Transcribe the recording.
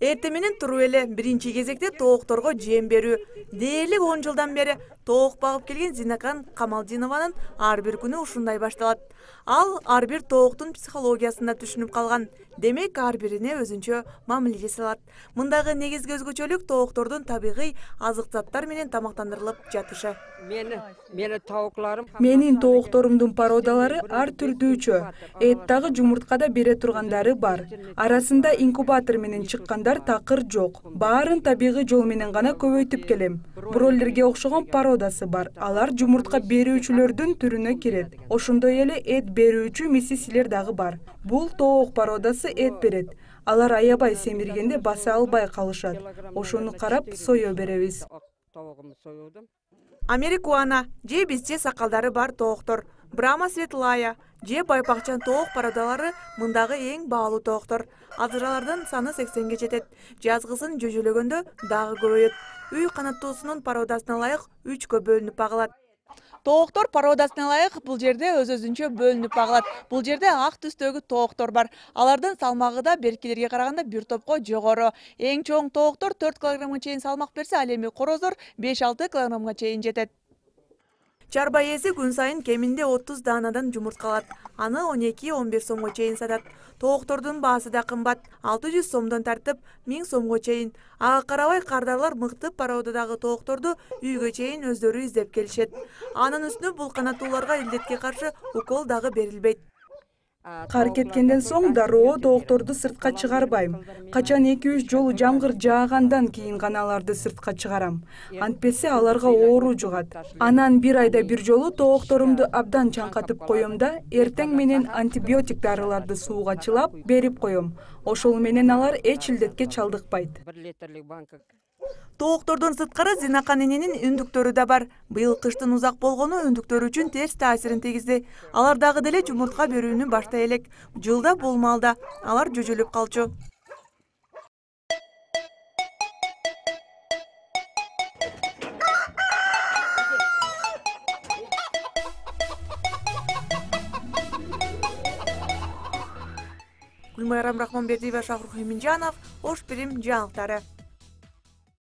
Эртең менен туруп эле биринчи кезекте тоокторго жем берүү. Дээрлик 10 жылдан бери тоок багып келген Зинакан Камалдинованын ар бир күнү ушундай башталат. Ал ар бир тооктун психологиясында түшүнүп калган. Демек ар бирине өзүнчө мамиле жасалат. Мындагы негизги өзгөчөлүк тооктордун табигый азык заттар менен тамактандырылып жатышы. Менин тоокторумдун породалары ар түрдүүчө. Эт дагы жумурткада бере тургандары бар. Арасында инкубатор менен чыккандар такыр жок. Баарын табигый жол менен гана көбөйтүп келем. Бройлерге окшогон породасы бар. Алар жумуртка берүүчүлөрдүн түрүнө кирет. Ошондой эле эт берүүчү мисисилер дагы бар. Бул тоок породасы эт берет. Алар аябай семиргенде баса албай калышат. Ошону карап сое беребиз. Америкуана же бизче сакалдары бар тооктор. Брама светлая же байпакчан тоок породалары мындагы эң баалуу тооктор. Азыр алардын саны 80-ге жетет. Жазгысын жөжөлөгөндө дагы көбөйөт. Үй канаттуусунун породасына ылайык 3кө бөлүнүп багылат. Тооктор породасына ылайык бул жерде өз-өзүнчө бөлүнүп багылат. Бул жерде ак түстөгү тооктор бар. Алардын салмагы да беркилерге караганда бир топко жогору. Эң чоң тооктор 4 килограммга чейин салмак берсе, ал эми корозор 5-6 килограммга чейин жетет. Чарба ээси күн сайын кеминде 30 даанадан жумурткалат. Аны 12-11 сомго чейин сатат. Тооктордун баасы да кымбат. 600 сомдон тартып 1000 сомго чейин. Ага карабай кардарлар мыкты породадагы тоокторду үйгө чейин өздөрү издеп келишет. Анын үстүнө бул канаттууларга илдетке каршы укол дагы берилбейт. Кар кеткенден соң дароо тоокторду сыртка чыгарбайм. Качан 2-3 жолу жамгыр жаагандан кийин гана аларды сыртка чыгарам. Антпесе аларга оору жугат. Анан бир айда бир жолу тоокторумду абдан чаңкатып коем да, эртең менен антибиотик дарыларды сууга чылап берип коем. Ошол менен алар эч илдетке чалдыкпайт. Тооктордон сырткары Зинакан эненин үндүктөрү да бар. Быйыл кыштын узак болгону үндүктөр үчүн терс таасирин тийгизди. Алар дагы деле жумуртка берүүнү баштай элек. Жылда бул маалда алар жөжөлөп калчу. Гүлмайрам Рахманбердиева, Шахрух Эминжанов, Ош Бирим жаңылыктары.